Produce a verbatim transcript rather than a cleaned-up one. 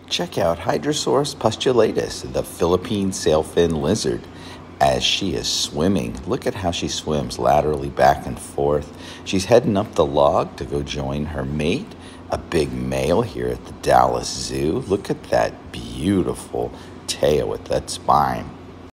Check out Hydrosaurus pustulatus, the Philippine Sailfin Lizard, as she is swimming. Look at how she swims laterally back and forth. She's heading up the log to go join her mate, a big male here at the Dallas Zoo. Look at that beautiful tail with that spine.